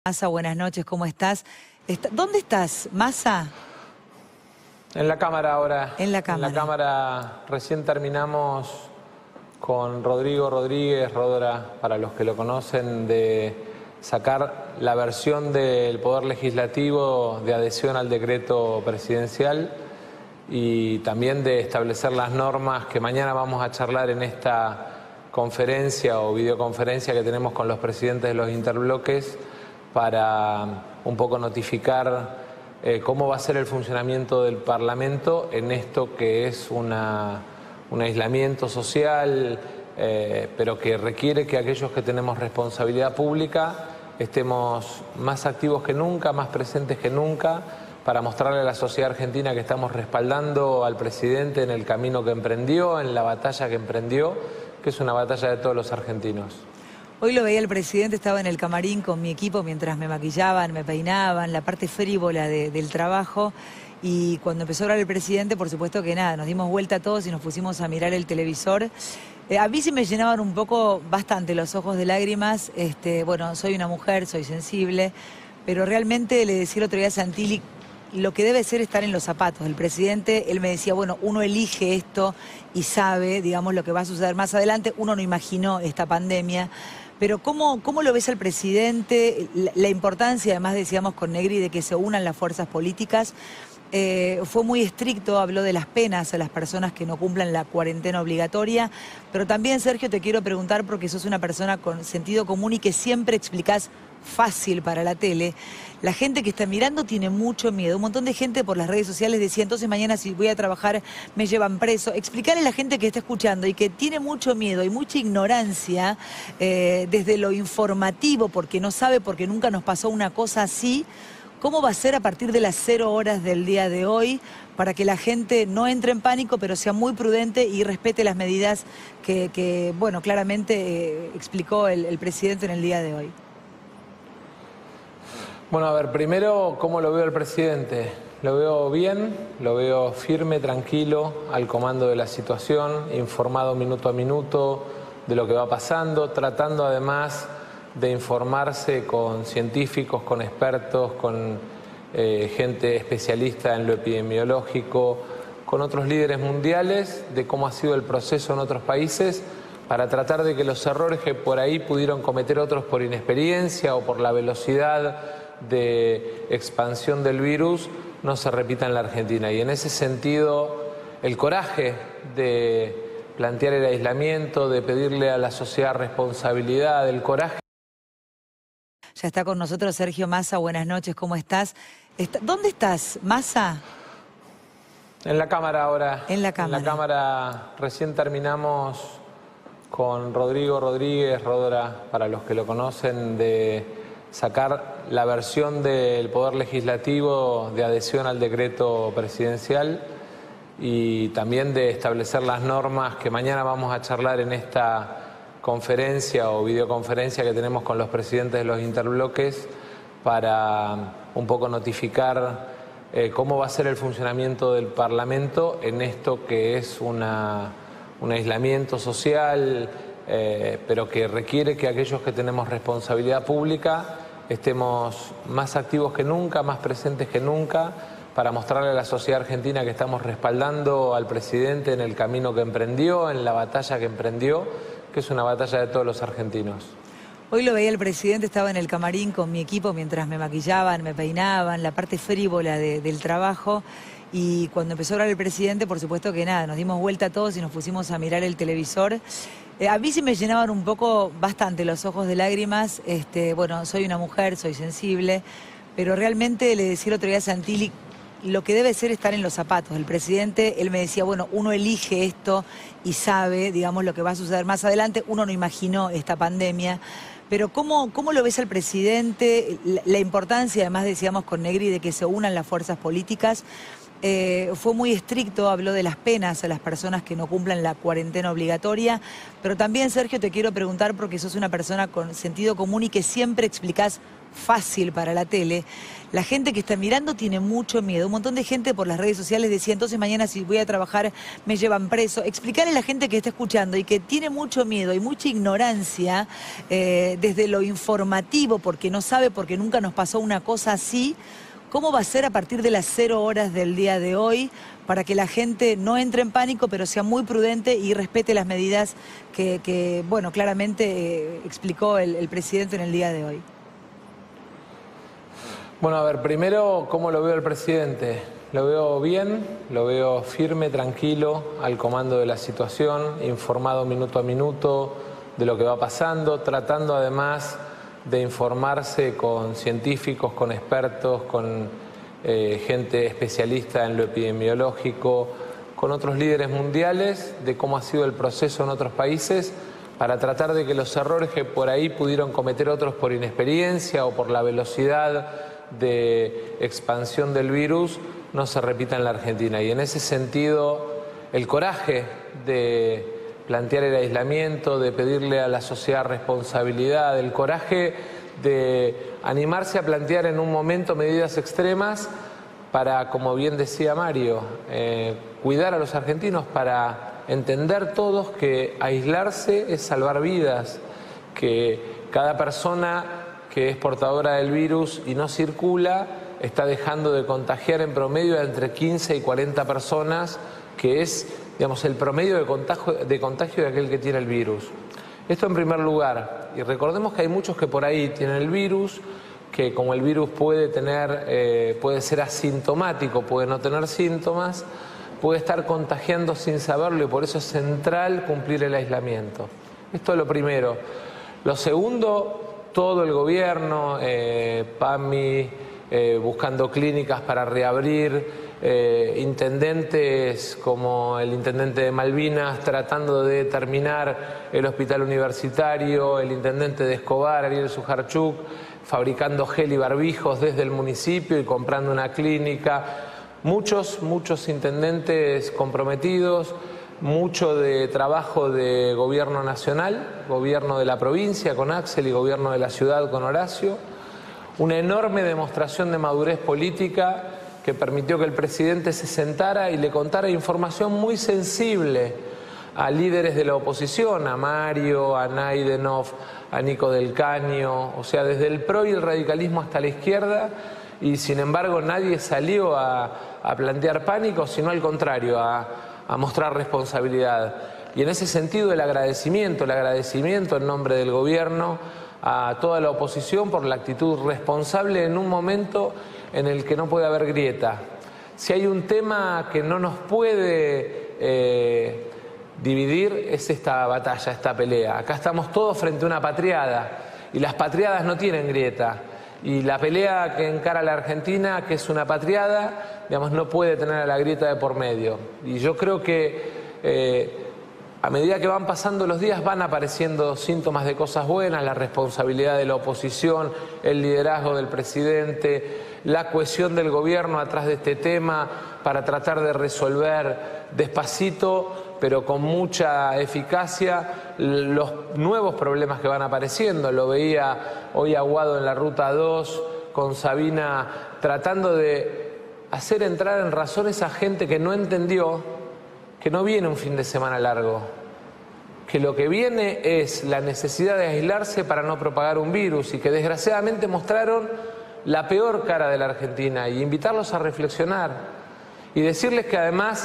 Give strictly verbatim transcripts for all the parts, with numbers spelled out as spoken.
Massa, buenas noches, ¿cómo estás? Está- ¿Dónde estás, Massa? En la Cámara ahora. En la Cámara. En la Cámara recién terminamos con Rodrigo Rodríguez, Rodra, para los que lo conocen, de sacar la versión del Poder Legislativo de adhesión al decreto presidencial y también de establecer las normas que mañana vamos a charlar en esta conferencia o videoconferencia que tenemos con los presidentes de los interbloques para un poco notificar eh, cómo va a ser el funcionamiento del Parlamento en esto que es una, un aislamiento social, eh, pero que requiere que aquellos que tenemos responsabilidad pública estemos más activos que nunca, más presentes que nunca, para mostrarle a la sociedad argentina que estamos respaldando al presidente en el camino que emprendió, en la batalla que emprendió, que es una batalla de todos los argentinos. Hoy lo veía el presidente, estaba en el camarín con mi equipo mientras me maquillaban, me peinaban, la parte frívola de- del trabajo. Y cuando empezó a hablar el presidente, por supuesto que nada, nos dimos vuelta todos y nos pusimos a mirar el televisor. Eh, a mí sí me llenaban un poco, bastante los ojos de lágrimas. Este, bueno, soy una mujer, soy sensible, pero realmente le decía el otro día a Santilli, lo que debe ser estar en los zapatos del presidente. Él me decía, bueno, uno elige esto y sabe, digamos, lo que va a suceder más adelante. Uno no imaginó esta pandemia. Pero ¿cómo, cómo lo ves al presidente? La, la importancia, además decíamos con Negri, de que se unan las fuerzas políticas. Eh, fue muy estricto, habló de las penas a las personas que no cumplan la cuarentena obligatoria. Pero también, Sergio, te quiero preguntar, porque sos una persona con sentido común y que siempre explicás fácil para la tele. La gente que está mirando tiene mucho miedo. Un montón de gente por las redes sociales decía, entonces mañana si voy a trabajar me llevan preso. Explicarle a la gente que está escuchando y que tiene mucho miedo y mucha ignorancia eh, desde lo informativo, porque no sabe, porque nunca nos pasó una cosa así. ¿Cómo va a ser a partir de las cero horas del día de hoy para que la gente no entre en pánico, pero sea muy prudente y respete las medidas que, que bueno, claramente eh, explicó el, el presidente en el día de hoy? Bueno, a ver, primero, ¿cómo lo veo al presidente? Lo veo bien, lo veo firme, tranquilo, al comando de la situación, informado minuto a minuto de lo que va pasando, tratando además de informarse con científicos, con expertos, con eh, gente especialista en lo epidemiológico, con otros líderes mundiales, de cómo ha sido el proceso en otros países, para tratar de que los errores que por ahí pudieron cometer otros por inexperiencia o por la velocidad de expansión del virus no se repita en la Argentina. Y en ese sentido, el coraje de plantear el aislamiento, de pedirle a la sociedad responsabilidad, el coraje. Ya está con nosotros Sergio Massa, buenas noches, ¿cómo estás? Está- ¿Dónde estás, Massa? En la Cámara ahora. En la Cámara. En la Cámara recién terminamos con Rodrigo Rodríguez, Rodra, para los que lo conocen, de sacar la versión del Poder Legislativo de adhesión al decreto presidencial y también de establecer las normas que mañana vamos a charlar en esta conferencia o videoconferencia que tenemos con los presidentes de los interbloques para un poco notificar eh, cómo va a ser el funcionamiento del Parlamento en esto que es una, un aislamiento social, eh, pero que requiere que aquellos que tenemos responsabilidad pública estemos más activos que nunca, más presentes que nunca, para mostrarle a la sociedad argentina que estamos respaldando al presidente en el camino que emprendió, en la batalla que emprendió, que es una batalla de todos los argentinos. Hoy lo veía el presidente, estaba en el camarín con mi equipo mientras me maquillaban, me peinaban, la parte frívola de- del trabajo. Y cuando empezó a hablar el presidente, por supuesto que nada, nos dimos vuelta todos y nos pusimos a mirar el televisor. Eh, a mí sí me llenaban un poco, bastante los ojos de lágrimas. Este, bueno, soy una mujer, soy sensible, pero realmente le decía el otro día a Santilli, lo que debe ser estar en los zapatos del presidente. Él me decía, bueno, uno elige esto y sabe, digamos, lo que va a suceder más adelante. Uno no imaginó esta pandemia. Pero ¿cómo, cómo lo ves al presidente? La, la importancia, además decíamos con Negri, de que se unan las fuerzas políticas. Eh, fue muy estricto, habló de las penas a las personas que no cumplan la cuarentena obligatoria. Pero también, Sergio, te quiero preguntar, porque sos una persona con sentido común y que siempre explicás fácil para la tele, la gente que está mirando tiene mucho miedo. Un montón de gente por las redes sociales decía, entonces mañana si voy a trabajar me llevan preso. Explicarle a la gente que está escuchando y que tiene mucho miedo y mucha ignorancia eh, desde lo informativo, porque no sabe, porque nunca nos pasó una cosa así, ¿cómo va a ser a partir de las cero horas del día de hoy para que la gente no entre en pánico, pero sea muy prudente y respete las medidas que, que bueno, claramente eh, explicó el, el presidente en el día de hoy? Bueno, a ver, primero, ¿cómo lo veo el presidente? Lo veo bien, lo veo firme, tranquilo, al comando de la situación, informado minuto a minuto de lo que va pasando, tratando además de informarse con científicos, con expertos, con eh, gente especialista en lo epidemiológico, con otros líderes mundiales, de cómo ha sido el proceso en otros países, para tratar de que los errores que por ahí pudieron cometer otros por inexperiencia o por la velocidad de expansión del virus no se repita en la Argentina. Y en ese sentido, el coraje de plantear el aislamiento, de pedirle a la sociedad responsabilidad, el coraje de animarse a plantear en un momento medidas extremas para, como bien decía Mario, eh, cuidar a los argentinos, para entender todos que aislarse es salvar vidas, que cada persona que es portadora del virus y no circula, está dejando de contagiar en promedio entre quince y cuarenta personas, que es, digamos, el promedio de contagio, de contagio de aquel que tiene el virus. Esto en primer lugar. Y recordemos que hay muchos que por ahí tienen el virus, que como el virus puede tener, eh, puede ser asintomático, puede no tener síntomas, puede estar contagiando sin saberlo, y por eso es central cumplir el aislamiento. Esto es lo primero. Lo segundo, todo el gobierno, eh, PAMI, eh, buscando clínicas para reabrir, eh, intendentes como el intendente de Malvinas tratando de terminar el hospital universitario, el intendente de Escobar, Ariel Sujarchuk, fabricando gel y barbijos desde el municipio y comprando una clínica. Muchos, muchos intendentes comprometidos, mucho de trabajo de gobierno nacional, gobierno de la provincia con Axel y gobierno de la ciudad con Horacio. Una enorme demostración de madurez política que permitió que el presidente se sentara y le contara información muy sensible a líderes de la oposición, a Mario, a Naidenov, a Nico del Caño, o sea, desde el P R O y el radicalismo hasta la izquierda, y sin embargo nadie salió a, a plantear pánico, sino al contrario, a a mostrar responsabilidad. Y en ese sentido el agradecimiento, el agradecimiento en nombre del gobierno a toda la oposición por la actitud responsable en un momento en el que no puede haber grieta. Si hay un tema que no nos puede eh, dividir es esta batalla, esta pelea. Acá estamos todos frente a una patriada y las patriadas no tienen grieta. Y la pelea que encara la Argentina, que es una patriada, digamos, no puede tener a la grieta de por medio. Y yo creo que eh, a medida que van pasando los días van apareciendo síntomas de cosas buenas, la responsabilidad de la oposición, el liderazgo del presidente, la cohesión del gobierno atrás de este tema para tratar de resolver despacito, pero con mucha eficacia, los nuevos problemas que van apareciendo. Lo veía hoy Aguado en la Ruta dos, con Sabina, tratando de hacer entrar en razón a esa gente que no entendió que no viene un fin de semana largo, que lo que viene es la necesidad de aislarse para no propagar un virus, y que desgraciadamente mostraron la peor cara de la Argentina, y invitarlos a reflexionar y decirles que además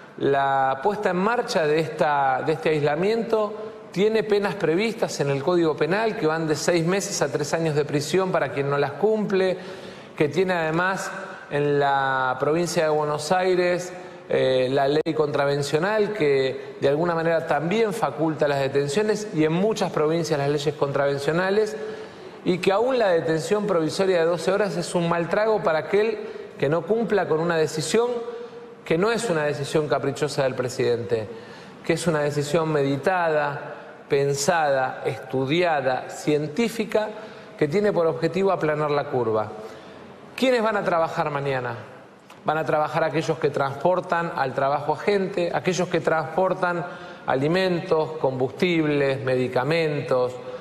la puesta en marcha de, esta, de este aislamiento tiene penas previstas en el Código Penal que van de seis meses a tres años de prisión para quien no las cumple, que tiene además en la provincia de Buenos Aires eh, la ley contravencional que de alguna manera también faculta las detenciones, y en muchas provincias las leyes contravencionales, y que aún la detención provisoria de doce horas es un mal trago para aquel que no cumpla con una decisión que no es una decisión caprichosa del presidente, que es una decisión meditada, pensada, estudiada, científica, que tiene por objetivo aplanar la curva. ¿Quiénes van a trabajar mañana? Van a trabajar aquellos que transportan al trabajo a gente, aquellos que transportan alimentos, combustibles, medicamentos,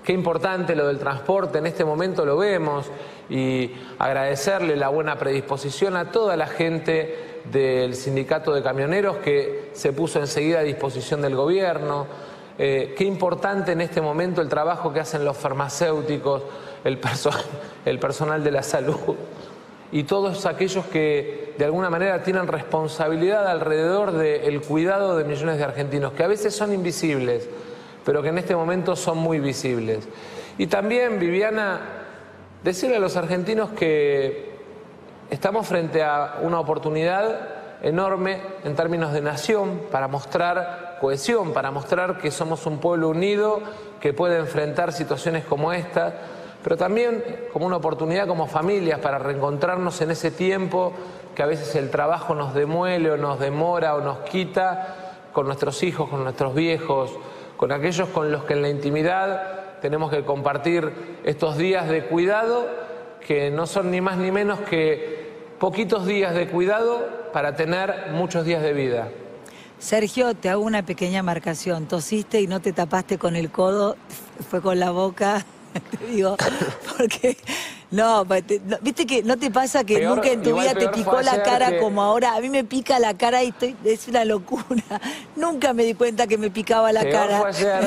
Qué importante lo del transporte, en este momento lo vemos, y agradecerle la buena predisposición a toda la gente del sindicato de camioneros que se puso enseguida a disposición del gobierno. Eh, qué importante en este momento el trabajo que hacen los farmacéuticos, el, perso el personal de la salud y todos aquellos que de alguna manera tienen responsabilidad alrededor del cuidado de millones de argentinos, que a veces son invisibles, pero que en este momento son muy visibles. Y también, Viviana, decirle a los argentinos que estamos frente a una oportunidad enorme en términos de nación para mostrar cohesión, para mostrar que somos un pueblo unido que puede enfrentar situaciones como esta, pero también como una oportunidad como familias para reencontrarnos en ese tiempo que a veces el trabajo nos demuele o nos demora o nos quita, con nuestros hijos, con nuestros viejos, con aquellos con los que en la intimidad tenemos que compartir estos días de cuidado, que no son ni más ni menos que poquitos días de cuidado para tener muchos días de vida. Sergio, te hago una pequeña marcación. Tosiste y no te tapaste con el codo, fue con la boca, te digo, porque... No, viste que no te pasa que peor, nunca en tu vida te picó la cara que... como ahora. A mí me pica la cara y estoy, es una locura. Nunca me di cuenta que me picaba la peor cara. Fue ayer,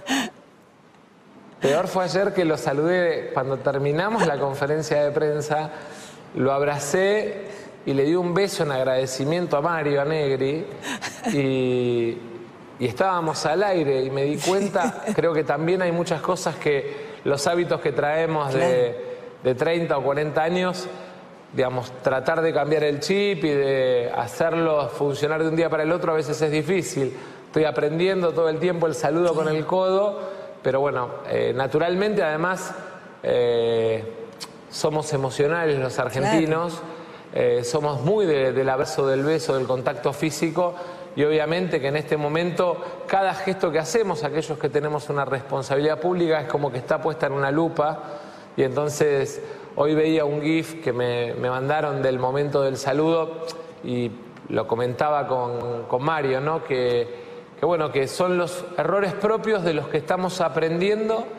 peor fue ayer que lo saludé cuando terminamos la conferencia de prensa, lo abracé y le di un beso en agradecimiento a Mario, a Negri, y, y estábamos al aire y me di cuenta, creo que también hay muchas cosas que los hábitos que traemos de... Claro. de treinta o cuarenta años, digamos, tratar de cambiar el chip y de hacerlo funcionar de un día para el otro a veces es difícil. Estoy aprendiendo todo el tiempo el saludo con el codo, pero bueno, eh, naturalmente además eh, somos emocionales los argentinos, eh, somos muy de, del abrazo, del beso, del contacto físico, y obviamente que en este momento cada gesto que hacemos, aquellos que tenemos una responsabilidad pública, es como que está puesta en una lupa. Y entonces hoy veía un GIF que me, me mandaron del momento del saludo y lo comentaba con, con Mario, ¿no? Que, que bueno, que son los errores propios de los que estamos aprendiendo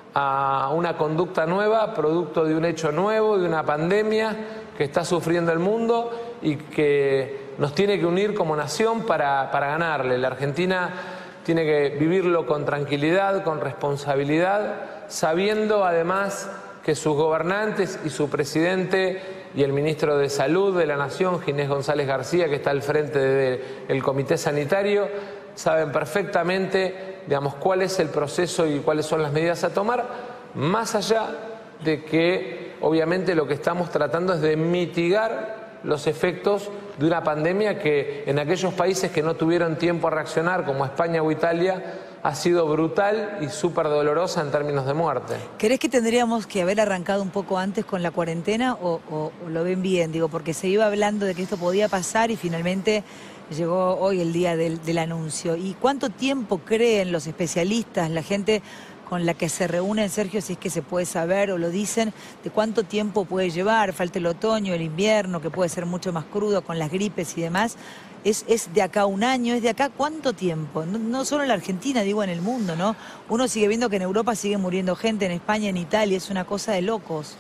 a una conducta nueva, producto de un hecho nuevo, de una pandemia que está sufriendo el mundo y que nos tiene que unir como nación para, para ganarle. La Argentina tiene que vivirlo con tranquilidad, con responsabilidad, sabiendo además que sus gobernantes y su presidente y el ministro de Salud de la Nación, Ginés González García, que está al frente del Comité Sanitario, saben perfectamente, digamos, cuál es el proceso y cuáles son las medidas a tomar, más allá de que obviamente lo que estamos tratando es de mitigar los efectos de una pandemia que en aquellos países que no tuvieron tiempo a reaccionar, como España o Italia, ha sido brutal y súper dolorosa en términos de muerte. ¿Crees que tendríamos que haber arrancado un poco antes con la cuarentena o, o, o lo ven bien? Digo, porque se iba hablando de que esto podía pasar y finalmente llegó hoy el día del, del anuncio. ¿Y cuánto tiempo creen los especialistas, la gente con la que se reúnen, Sergio, si es que se puede saber o lo dicen, de cuánto tiempo puede llevar? Falta el otoño, el invierno, que puede ser mucho más crudo con las gripes y demás. ¿Es, es de acá un año? ¿Es de acá cuánto tiempo? No, no solo en la Argentina, digo en el mundo, ¿no? Uno sigue viendo que en Europa sigue muriendo gente, en España, en Italia, es una cosa de locos.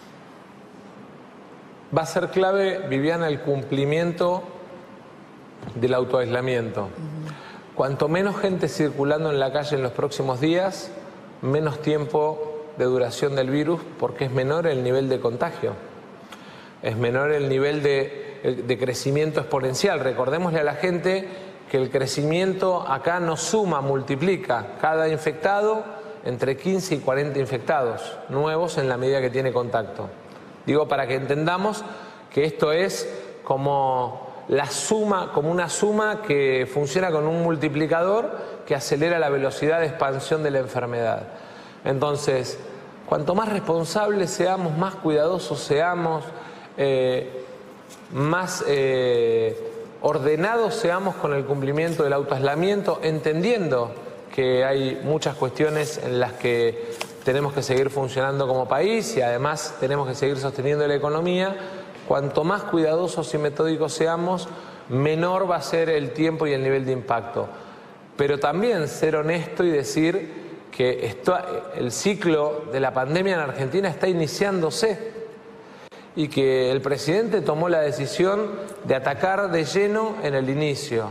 Va a ser clave, Viviana, el cumplimiento del autoaislamiento. Uh-huh. Cuanto menos gente circulando en la calle en los próximos días, menos tiempo de duración del virus, porque es menor el nivel de contagio. Es menor el nivel de... de crecimiento exponencial. Recordémosle a la gente que el crecimiento acá no suma, multiplica. Cada infectado, entre quince y cuarenta infectados nuevos en la medida que tiene contacto. Digo, para que entendamos que esto es como la suma, como una suma que funciona con un multiplicador que acelera la velocidad de expansión de la enfermedad. Entonces, cuanto más responsables seamos, más cuidadosos seamos, eh, más eh, ordenados seamos con el cumplimiento del autoaislamiento, entendiendo que hay muchas cuestiones en las que tenemos que seguir funcionando como país y además tenemos que seguir sosteniendo la economía. Cuanto más cuidadosos y metódicos seamos, menor va a ser el tiempo y el nivel de impacto. Pero también ser honesto y decir que esto, el ciclo de la pandemia en Argentina está iniciándose y que el presidente tomó la decisión de atacar de lleno en el inicio,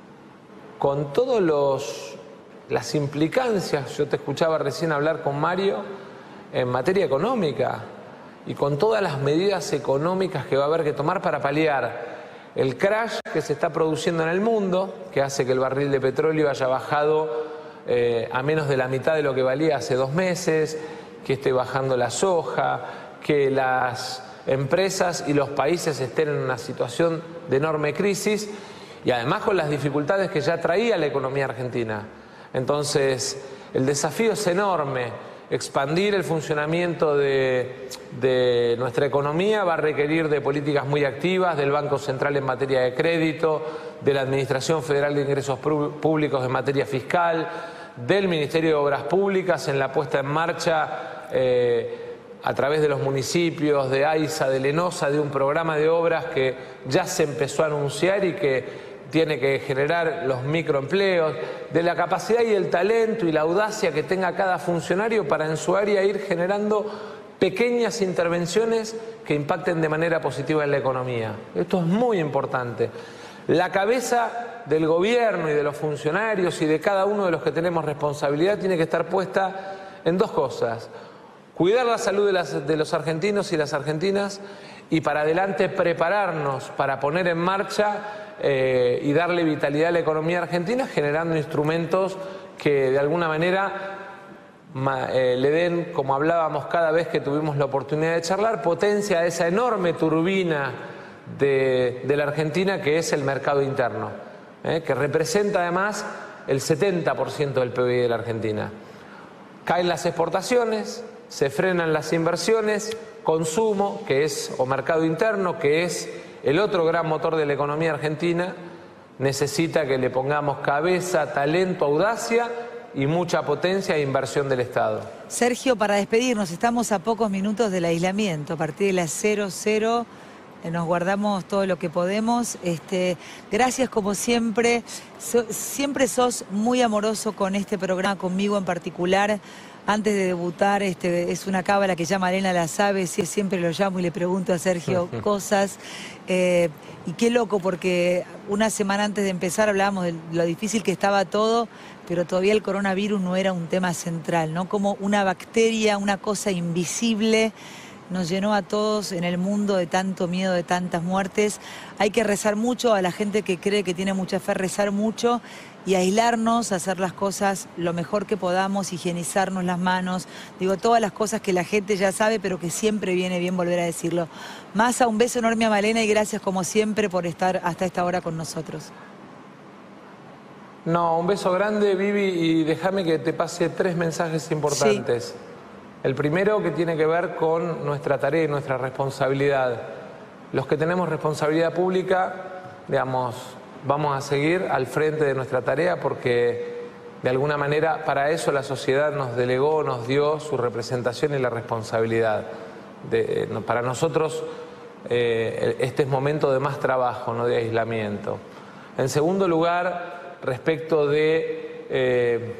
con todos los las implicancias. Yo te escuchaba recién hablar con Mario en materia económica y con todas las medidas económicas que va a haber que tomar para paliar el crash que se está produciendo en el mundo, que hace que el barril de petróleo haya bajado eh, a menos de la mitad de lo que valía hace dos meses, que esté bajando la soja, que las empresas y los países estén en una situación de enorme crisis y además con las dificultades que ya traía la economía argentina. Entonces, el desafío es enorme. Expandir el funcionamiento de, de nuestra economía va a requerir de políticas muy activas del Banco Central en materia de crédito, de la Administración Federal de Ingresos Públicos en materia fiscal, del Ministerio de Obras Públicas en la puesta en marcha eh, a través de los municipios, de AISA, de Lenosa, de un programa de obras que ya se empezó a anunciar y que tiene que generar los microempleos, de la capacidad y el talento y la audacia que tenga cada funcionario para en su área ir generando pequeñas intervenciones que impacten de manera positiva en la economía. Esto es muy importante. La cabeza del gobierno y de los funcionarios y de cada uno de los que tenemos responsabilidad tiene que estar puesta en dos cosas: cuidar la salud de, las, de los argentinos y las argentinas y para adelante prepararnos para poner en marcha eh, y darle vitalidad a la economía argentina generando instrumentos que de alguna manera ma, eh, le den, como hablábamos cada vez que tuvimos la oportunidad de charlar, potencia a esa enorme turbina de, de la Argentina que es el mercado interno, eh, que representa además el setenta por ciento del P I B de la Argentina. Caen las exportaciones, se frenan las inversiones, consumo, que es, o mercado interno, que es el otro gran motor de la economía argentina, necesita que le pongamos cabeza, talento, audacia y mucha potencia e inversión del Estado. Sergio, para despedirnos, estamos a pocos minutos del aislamiento, a partir de las cero cero nos guardamos todo lo que podemos. Este, gracias como siempre, so, siempre sos muy amoroso con este programa, conmigo en particular. Antes de debutar, este, es una cábala que ya Malena la sabe, siempre lo llamo y le pregunto a Sergio cosas. Eh, y qué loco, porque una semana antes de empezar hablábamos de lo difícil que estaba todo, pero todavía el coronavirus no era un tema central, ¿no? Como una bacteria, una cosa invisible, nos llenó a todos en el mundo de tanto miedo, de tantas muertes. Hay que rezar mucho, a la gente que cree que tiene mucha fe, rezar mucho y aislarnos, hacer las cosas lo mejor que podamos, higienizarnos las manos, digo, todas las cosas que la gente ya sabe, pero que siempre viene bien volver a decirlo. Massa, un beso enorme a Malena y gracias como siempre por estar hasta esta hora con nosotros. No, un beso grande, Vivi, y déjame que te pase tres mensajes importantes. Sí. El primero, que tiene que ver con nuestra tarea y nuestra responsabilidad. Los que tenemos responsabilidad pública, digamos, vamos a seguir al frente de nuestra tarea porque de alguna manera para eso la sociedad nos delegó, nos dio su representación y la responsabilidad. De, para nosotros eh, este es momento de más trabajo, no de aislamiento. En segundo lugar, respecto de eh,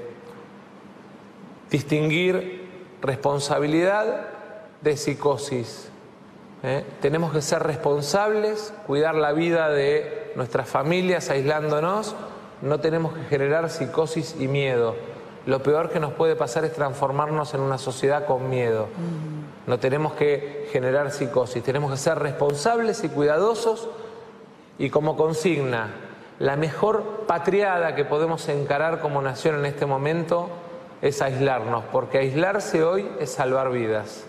distinguir responsabilidad de psicosis. ¿Eh? Tenemos que ser responsables, cuidar la vida de nuestras familias aislándonos, no tenemos que generar psicosis y miedo. Lo peor que nos puede pasar es transformarnos en una sociedad con miedo. Mm. No tenemos que generar psicosis, tenemos que ser responsables y cuidadosos y como consigna, la mejor patriada que podemos encarar como nación en este momento es aislarnos, porque aislarse hoy es salvar vidas.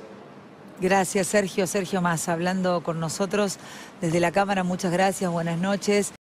Gracias, Sergio. Sergio Massa, hablando con nosotros desde la Cámara. Muchas gracias, buenas noches.